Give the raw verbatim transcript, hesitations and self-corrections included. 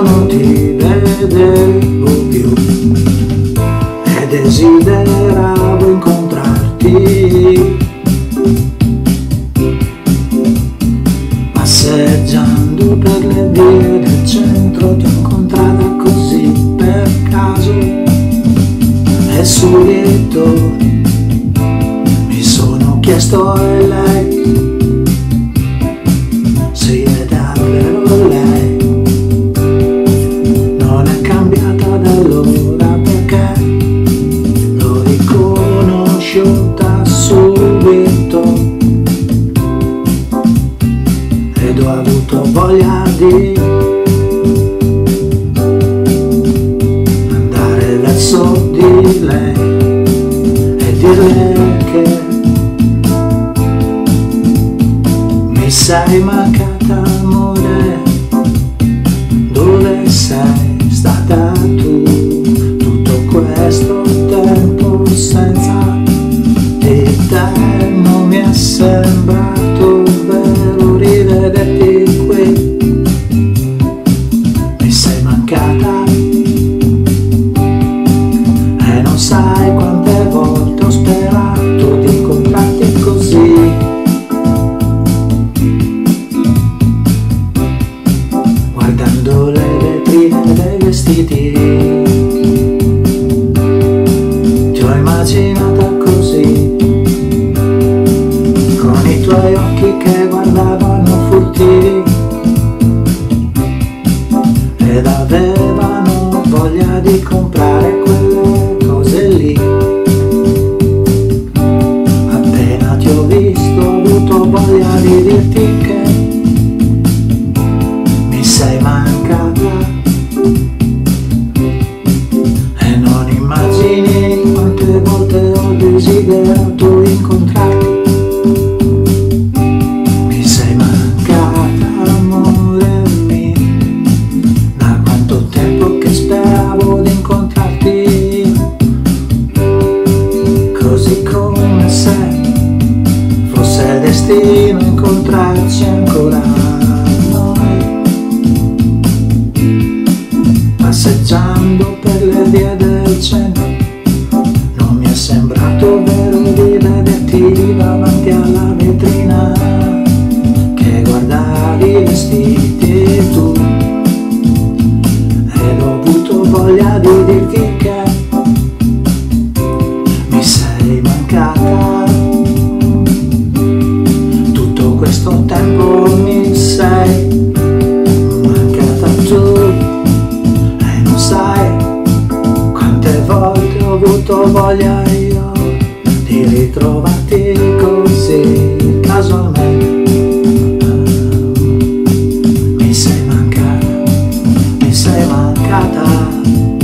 non ti vedevo più e desideravo incontrarti. Passeggiando per le vie del centro ti ho incontrata così per caso e subito mi sono chiesto: è lei? Sì, è davvero lei. Non è cambiata da allora perché l'ho riconosciuta subito ed ho avuto voglia di andare verso di lei e dirle che mi sei mancata, amore. Dove sei stata tu tutto questo tempo? Senza di te non mi è sembrato vero rivederti qui. Mi sei mancata e non sai quante volte ho sperato di incontrarti così. Guardando le vetrine dei vestiti ti ho immaginata così, con i tuoi occhi che guardavano furtivi ed avevano voglia di comprare quelle cose lì. Appena ti ho visto ho avuto voglia di dirti che mi sei mancata e non immagini quante volte ho desiderato incontrarti. Mi sei mancata, amore mio, da quanto tempo che speravo di incontrarti, così come se fosse destino incontrarci ancora noi. Passeggiando per le vie del centro non mi è sembrato vero di vederti davanti alla vetrina che guardavi i vestiti tu ed ho avuto voglia di dirti che mi sei mancata. Tutto questo tempo mi sei mancata tu. Sai quante volte ho avuto voglia io di ritrovarti così casualmente. Mi sei mancata, mi sei mancata.